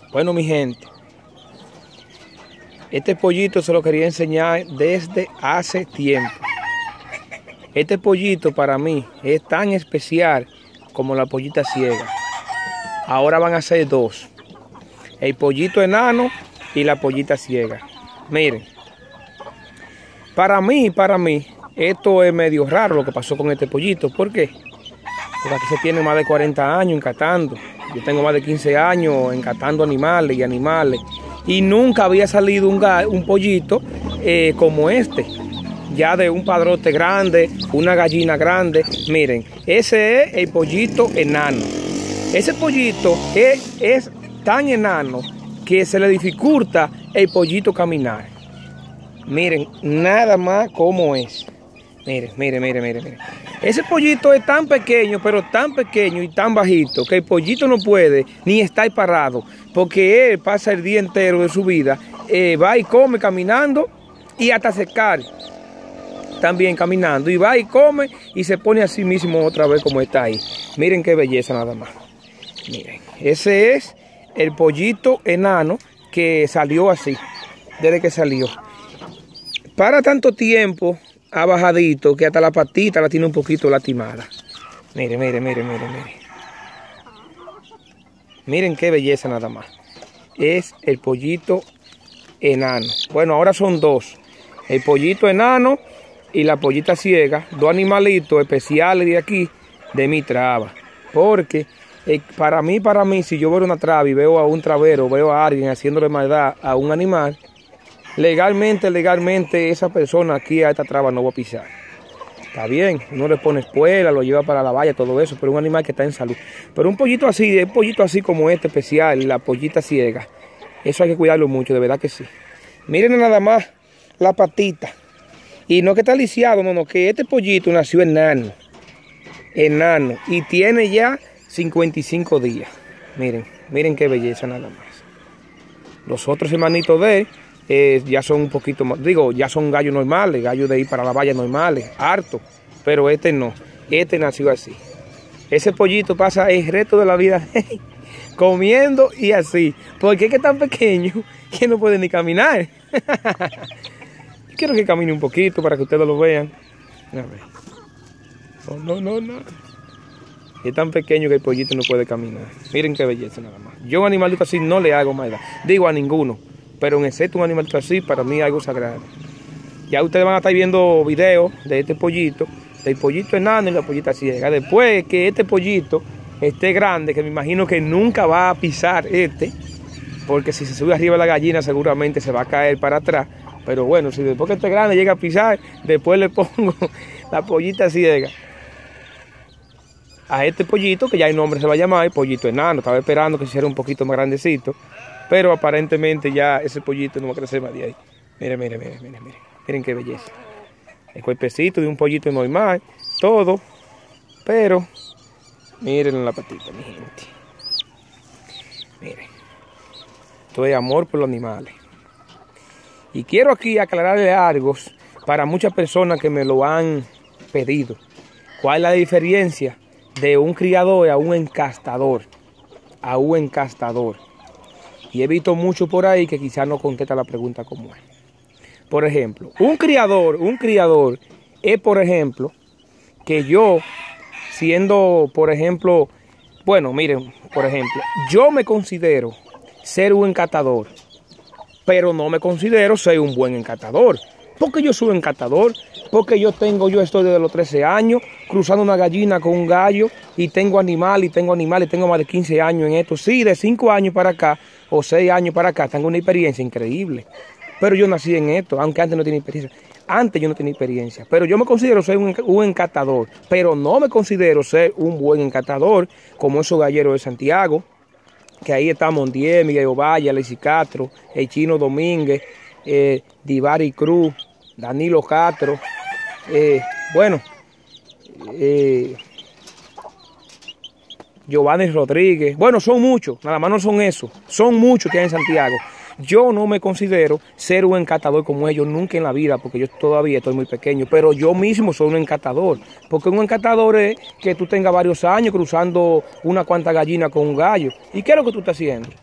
Bueno, mi gente, este pollito se lo quería enseñar desde hace tiempo. Este pollito para mí es tan especial como la pollita ciega. Ahora van a ser dos: el pollito enano y la pollita ciega. Miren, para mí, esto es medio raro lo que pasó con este pollito. ¿Por qué? Porque aquí se tiene más de 40 años encatando. Yo tengo más de 15 años encatando animales. Y nunca había salido un pollito como este. Ya de un padrote grande, una gallina grande. Miren, ese es el pollito enano. Ese pollito es tan enano que se le dificulta el pollito caminar. Miren, nada más como es. Miren. Ese pollito es tan pequeño, pero tan pequeño y tan bajito, que el pollito no puede ni estar parado, porque él pasa el día entero de su vida, va y come caminando y hasta secar también caminando, y va y come y se pone a sí mismo otra vez como está ahí. Miren qué belleza nada más. Miren, ese es el pollito enano que salió así, desde que salió. Para tanto tiempo ha bajadito que hasta la patita la tiene un poquito lastimada. Miren. Miren qué belleza nada más. Es el pollito enano. Bueno, ahora son dos: el pollito enano y la pollita ciega. Dos animalitos especiales de aquí, de mi traba. Porque para mí, si yo veo una traba y veo a un travero, veo a alguien haciéndole maldad a un animal, legalmente esa persona aquí a esta traba no va a pisar. Está bien, uno le pone espuela, lo lleva para la valla, todo eso, pero un animal que está en salud. Pero un pollito así como este especial, la pollita ciega, eso hay que cuidarlo mucho, de verdad que sí. Miren nada más la patita. Y no que está lisiado, no, que este pollito nació enano, y tiene ya 55 días. Miren qué belleza nada más. Los otros hermanitos de él ya son un poquito más, ya son gallos normales, gallos de ir para la valla normales, harto, pero este no, este nació así. Ese pollito pasa el resto de la vida comiendo y así, porque es que es tan pequeño que no puede ni caminar. Quiero que camine un poquito para que ustedes lo vean. A ver. No. Es tan pequeño que el pollito no puede caminar. Miren qué belleza nada más. Yo a un animalito así no le hago maldad, digo a ninguno. Pero en excepto un animalito así, para mí es algo sagrado. Ya ustedes van a estar viendo videos de este pollito, del pollito enano y la pollita ciega. Después que este pollito esté grande, que me imagino que nunca va a pisar porque si se sube arriba de la gallina seguramente se va a caer para atrás. Pero bueno, si después que esté grande llega a pisar, después le pongo la pollita ciega a este pollito, que ya el nombre se va a llamar el pollito enano. Estaba esperando que se hiciera un poquito más grandecito, pero aparentemente ya ese pollito no va a crecer más de ahí. Miren qué belleza. El cuerpecito de un pollito normal, todo, pero miren la patita, mi gente. Miren, esto es amor por los animales. Y quiero aquí aclararle algo para muchas personas que me lo han pedido. ¿Cuál es la diferencia de un criador a un encastador? Y he visto mucho por ahí que quizás no contesta la pregunta como es. Por ejemplo, un criador es, por ejemplo, que yo, siendo, por ejemplo, bueno, miren, por ejemplo, yo me considero ser un encatador, pero no me considero ser un buen encatador. Porque yo soy un encatador, porque yo estoy desde los 13 años cruzando una gallina con un gallo, y tengo animal, y tengo más de 15 años en esto. Sí, de 5 años para acá, o 6 años para acá, tengo una experiencia increíble. Pero yo nací en esto, aunque antes no tenía experiencia. Antes yo no tenía experiencia, pero yo me considero ser un encatador, pero no me considero ser un buen encatador, como esos galleros de Santiago, que ahí está Montiel, Miguel Ovalle, Alexis Castro, el Chino Domínguez, Divari Cruz, Danilo Castro, Giovanni Rodríguez. Bueno, son muchos, nada más no son esos, son muchos que hay en Santiago. Yo no me considero ser un encatador como ellos nunca en la vida, porque yo todavía estoy muy pequeño, pero yo mismo soy un encatador, porque un encatador es que tú tengas varios años cruzando una cuanta gallina con un gallo. ¿Y qué es lo que tú estás haciendo?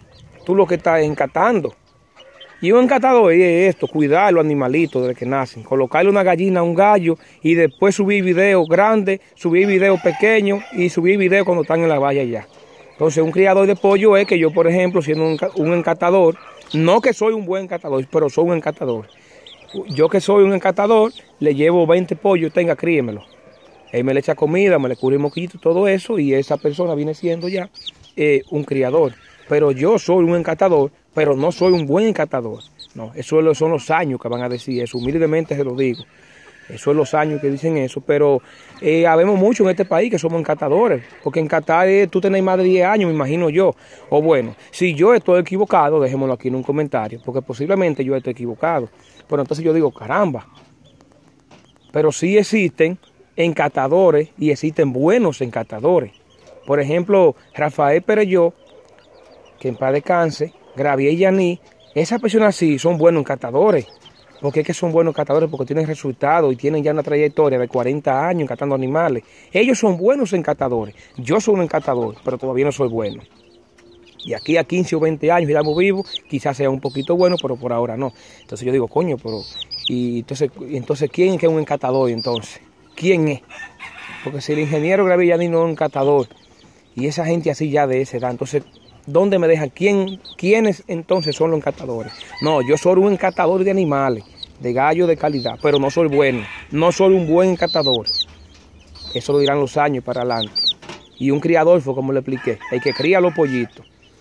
tú lo que estás encatando. Y un encatador es esto, cuidar los animalitos desde que nacen, colocarle una gallina a un gallo y después subir videos grandes, subir videos pequeños y subir videos cuando están en la valla ya. Entonces un criador de pollo es que yo, por ejemplo, siendo un encatador, no que soy un buen encatador, pero soy un encatador. Yo que soy un encatador, le llevo 20 pollos, tenga, críemelo. Él me le echa comida, me le cubre el moquito, todo eso, y esa persona viene siendo ya un criador. Pero yo soy un encatador, pero no soy un buen encatador. No, eso son los años que van a decir eso, humildemente se lo digo. Eso son los años que dicen eso, pero habemos mucho en este país que somos encatadores, porque encatar tú tenés más de 10 años, me imagino yo. O bueno, si yo estoy equivocado, dejémoslo aquí en un comentario, porque posiblemente yo esté equivocado. Pero entonces yo digo, caramba, pero sí existen encatadores y existen buenos encatadores. Por ejemplo, Rafael Pereyó, que en paz descanse, Gravier y Yaní, esas personas sí son buenos encatadores. Porque es que son buenos encatadores porque tienen resultados y tienen ya una trayectoria de 40 años encatando animales. Ellos son buenos encatadores. Yo soy un encatador, pero todavía no soy bueno. Y aquí a 15 o 20 años estamos vivos, quizás sea un poquito bueno, pero por ahora no. Entonces yo digo, coño, pero... Y entonces ¿quién es que es un encatador entonces? ¿Quién es? Porque si el ingeniero Gravier y Yaní no es un encatador, y esa gente así ya de esa edad, entonces... ¿Dónde me dejan? ¿Quiénes entonces son los encatadores? No, yo soy un encatador de animales, de gallos de calidad, pero no soy bueno. No soy un buen encatador. Eso lo dirán los años para adelante. Y un criador fue como le expliqué, el que cría los pollitos.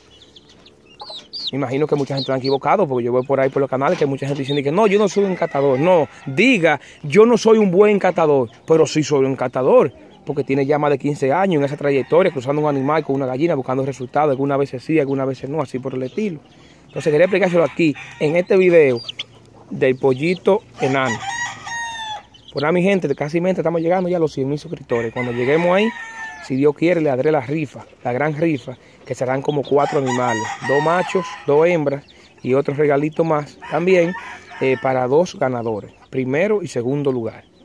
Me imagino que mucha gente lo han equivocado, porque yo voy por ahí por los canales que mucha gente dice que no, yo no soy un encatador. No, diga, yo no soy un buen encatador, pero sí soy un encatador. Porque tiene ya más de 15 años en esa trayectoria, cruzando un animal con una gallina, buscando resultados, algunas veces sí, algunas veces no, así por el estilo. Entonces quería explicárselo aquí, en este video del pollito enano. Por nada, mi gente, casi estamos llegando ya a los 100,000 suscriptores. Cuando lleguemos ahí, si Dios quiere, le daré la rifa, la gran rifa, que serán como 4 animales, 2 machos, 2 hembras y otro regalito más también para 2 ganadores, primero y segundo lugar.